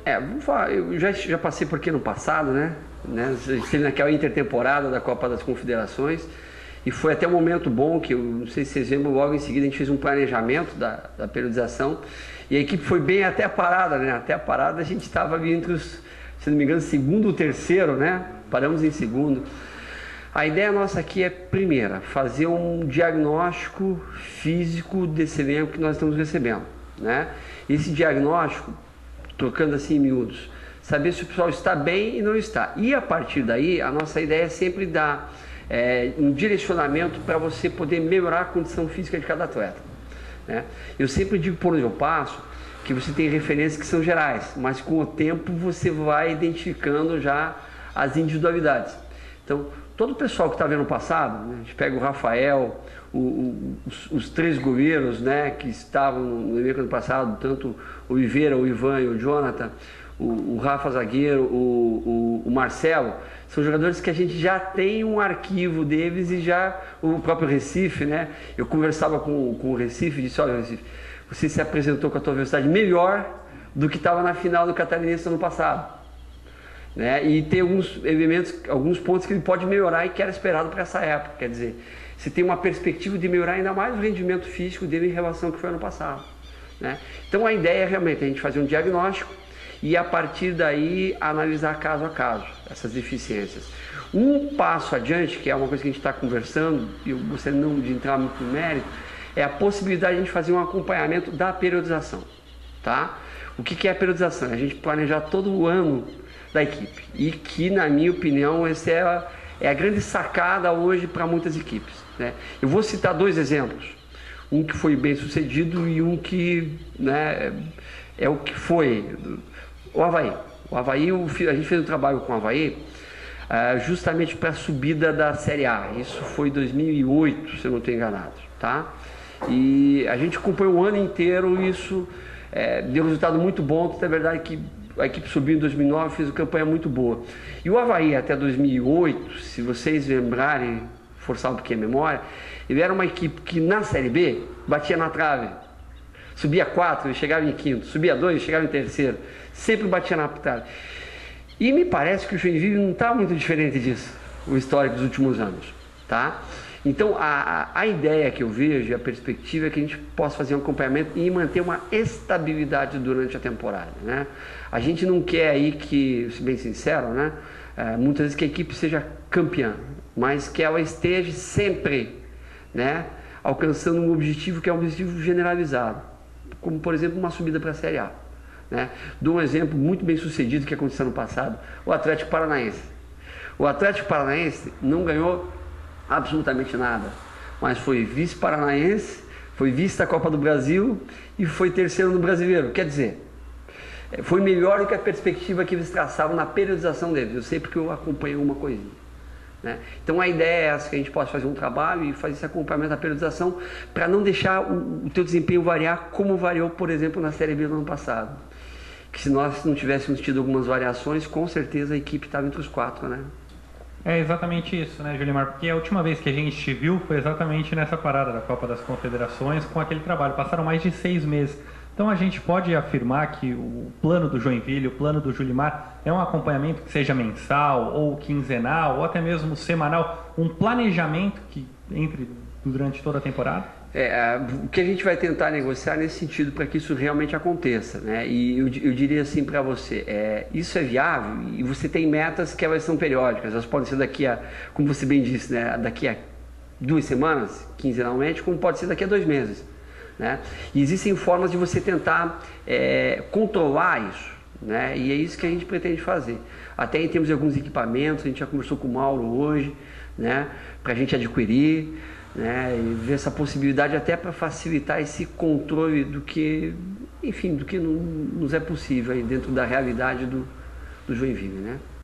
Vamos falar, eu já passei por aqui no passado, né? A gente esteve naquela intertemporada da Copa das Confederações e foi até um momento bom que, eu não sei se vocês lembram, logo em seguida a gente fez um planejamento da periodização e a equipe foi bem até a parada, né? Até a parada a gente estava ali entre os, se não me engano, segundo ou terceiro, né? Paramos em segundo. A ideia nossa aqui é, primeira, fazer um diagnóstico físico desse elenco que nós estamos recebendo, né? Esse diagnóstico, trocando assim em miúdos, saber se o pessoal está bem e não está. E a partir daí, a nossa ideia é sempre dar um direcionamento para você poder melhorar a condição física de cada atleta, né? Eu sempre digo, por onde eu passo, que você tem referências que são gerais, mas com o tempo você vai identificando já as individualidades. Então, todo o pessoal que está vendo o passado, né, a gente pega o Rafael, os três goleiros, né, que estavam no elenco ano passado, tanto o Oliveira, o Ivan e o Jonathan, o Rafa zagueiro, o Marcelo, são jogadores que a gente já tem um arquivo deles e já o próprio Recife, né? Eu conversava com o Recife e disse, olha, Recife, você se apresentou com a tua velocidade melhor do que estava na final do Catarinense ano passado, né? E tem alguns elementos, alguns pontos que ele pode melhorar e que era esperado para essa época. Quer dizer, você tem uma perspectiva de melhorar ainda mais o rendimento físico dele em relação ao que foi ano passado, né? Então a ideia é realmente a gente fazer um diagnóstico e a partir daí analisar caso a caso essas deficiências. Um passo adiante, que é uma coisa que a gente está conversando, e eu gostaria não de entrar muito no mérito, é a possibilidade de a gente fazer um acompanhamento da periodização, tá? O que é a periodização? É a gente planejar todo o ano da equipe e que, na minha opinião, essa é a grande sacada hoje para muitas equipes, né? Eu vou citar dois exemplos, um que foi bem sucedido e um que, né, é o que foi o Avaí. O Avaí, a gente fez um trabalho com o Avaí justamente para a subida da Série A. Isso foi em 2008, se eu não estou enganado, tá? E a gente acompanhou o ano inteiro isso, deu um resultado muito bom. É verdade que a equipe subiu em 2009, fez uma campanha muito boa. E o Avaí até 2008, se vocês lembrarem, forçar um pouquinho a memória, ele era uma equipe que na Série B batia na trave. Subia 4 e chegava em quinto, subia 2 e chegava em terceiro, sempre batia na trave. E me parece que o Joinville não está muito diferente disso, o histórico dos últimos anos, tá? Então a ideia que eu vejo, a perspectiva é que a gente possa fazer um acompanhamento e manter uma estabilidade durante a temporada, né? A gente não quer aí que, se bem sincero, né, muitas vezes que a equipe seja campeã, mas que ela esteja sempre, né, alcançando um objetivo que é um objetivo generalizado, como por exemplo uma subida para a Série A, né? Dou um exemplo muito bem sucedido que aconteceu no passado, o Atlético Paranaense. O Atlético Paranaense não ganhou absolutamente nada, mas foi vice-paranaense, foi vice da Copa do Brasil e foi terceiro no Brasileiro. Quer dizer, foi melhor do que a perspectiva que eles traçavam na periodização deles. Eu sei porque eu acompanhei uma coisinha, né? Então a ideia é essa, que a gente possa fazer um trabalho e fazer esse acompanhamento da periodização para não deixar o teu desempenho variar como variou, por exemplo, na Série B do ano passado. Que se nós não tivéssemos tido algumas variações, com certeza a equipe estava entre os 4, né? É exatamente isso, né, Julimar? Porque a última vez que a gente te viu foi exatamente nessa parada da Copa das Confederações com aquele trabalho. Passaram mais de 6 meses. Então a gente pode afirmar que o plano do Joinville, o plano do Julimar, é um acompanhamento que seja mensal ou quinzenal ou até mesmo semanal, um planejamento que entre durante toda a temporada? O que a gente vai tentar negociar nesse sentido para que isso realmente aconteça, né? E eu diria assim para você, isso é viável e você tem metas que elas são periódicas, elas podem ser daqui a, como você bem disse, né, daqui a 2 semanas, quinzenalmente, como pode ser daqui a 2 meses, né? E existem formas de você tentar controlar isso, né? E é isso que a gente pretende fazer. Até em termos de alguns equipamentos, a gente já conversou com o Mauro hoje, né, para a gente adquirir, né, e ver essa possibilidade até para facilitar esse controle do que, enfim, do que nos é possível aí dentro da realidade do Joinville, né?